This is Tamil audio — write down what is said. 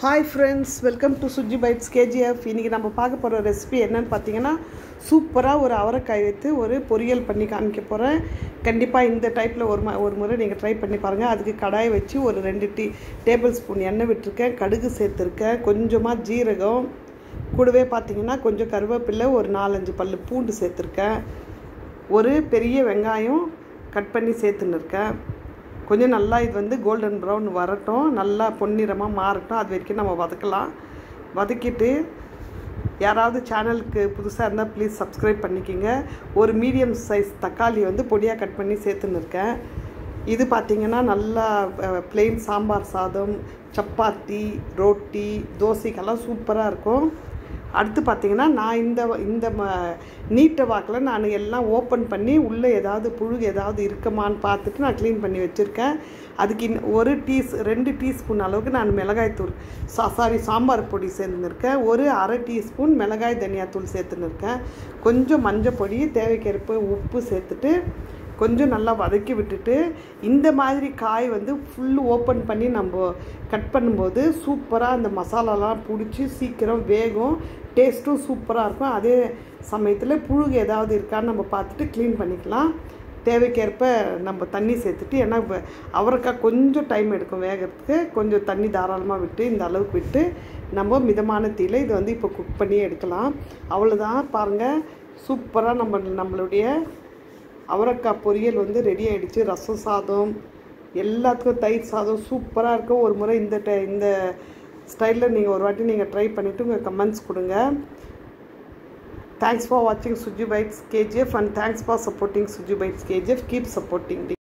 Hi friends, welcome to Suji Bites KGF. இன்னைக்கு நம்ம பார்க்க போற ரெசிபி என்னன்னு பாத்தீங்கன்னா சூப்பரா ஒரு அவரைக்காய் வைத்து ஒரு பொரியல் பண்ணி காமிக்க போறேன். கண்டிப்பா இந்த டைப்ல ஒரு முறை நீங்க ட்ரை பண்ணி பாருங்க. அதுக்கு கடாய் வச்சு ஒரு 2 டேபிள் ஸ்பூன் எண்ணெய் விட்டுருக்கேன். கடுகு சேர்த்திருக்கேன். கொஞ்சமா ஜீரகம், கூடவே பாத்தீங்கன்னா கொஞ்சம் கருவேப்பிலை, ஒரு 4-5 பல்லு பூண்டு சேர்த்திருக்கேன். ஒரு பெரிய வெங்காயம் கட் பண்ணி சேர்த்துனிருக்கேன். கொஞ்சம் நல்லா இது வந்து கோல்டன் ப்ரௌன் வரட்டும், நல்லா பொன்னிறமாக மாறட்டும். அது வரைக்கும் நம்ம வதக்கலாம். வதக்கிட்டு யாராவது சேனலுக்கு புதுசாக இருந்தால் ப்ளீஸ் சப்ஸ்கிரைப் பண்ணிக்கிங்க. ஒரு மீடியம் சைஸ் தக்காளி வந்து பொடியாக கட் பண்ணி சேர்த்துன்னு இருக்கேன். இது பார்த்திங்கன்னா நல்லா ப்ளெயின் சாம்பார் சாதம், சப்பாத்தி, ரோட்டி, தோசைக்கெல்லாம் சூப்பராக இருக்கும். அடுத்து பார்த்திங்கன்னா நான் இந்த நீட்டை வாக்கில் நான் எல்லாம் ஓப்பன் பண்ணி உள்ளே ஏதாவது புழு ஏதாவது இருக்குமான்னு பார்த்துட்டு நான் க்ளீன் பண்ணி வச்சுருக்கேன். அதுக்கு 2 டீஸ்பூன் அளவுக்கு நான் மிளகாய்த்தூள் சாம்பார் பொடி சேர்த்துருக்கேன். ஒரு அரை டீஸ்பூன் மிளகாய் தனியாத்தூள் சேர்த்துருக்கேன். கொஞ்சம் மஞ்சள் பொடி, தேவைக்கேற்ப உப்பு சேர்த்துட்டு கொஞ்சம் நல்லா வதக்கி விட்டுட்டு, இந்த மாதிரி காய் வந்து ஃபுல்லு ஓப்பன் பண்ணி நம்ம கட் பண்ணும்போது சூப்பராக அந்த மசாலாலாம் பிடிச்சி சீக்கிரம் வேகும், டேஸ்ட்டும் சூப்பராக இருக்கும். அதே சமயத்தில் புழு ஏதாவது இருக்கான்னு நம்ம பார்த்துட்டு க்ளீன் பண்ணிக்கலாம். தேவைக்கேற்ப நம்ம தண்ணி சேர்த்துட்டு, ஏன்னா அவரைக்காய் கொஞ்சம் டைம் எடுக்கும் வேகிறதுக்கு, கொஞ்சம் தண்ணி தாராளமாக விட்டு இந்த அளவுக்கு விட்டு நம்ம மிதமான தீயில் இதை வந்து இப்போ குக் பண்ணி எடுக்கலாம். அவ்வளோதான். பாருங்கள், சூப்பராக நம்மளுடைய அவரைக்காய் பொரியல் வந்து ரெடி ஆகிடுச்சு. ரசம் சாதம் எல்லாத்துக்கும் தயிர் சாதம் சூப்பராக இருக்கும். ஒரு முறை இந்த ஸ்டைலில் நீங்கள் ஒரு வாட்டி நீங்கள் ட்ரை பண்ணிவிட்டு உங்கள் கமெண்ட்ஸ் கொடுங்க. தேங்க்ஸ் ஃபார் வாட்சிங் Suji Bites KGF and thanks for supporting Suji Bites KGF. Keep supporting.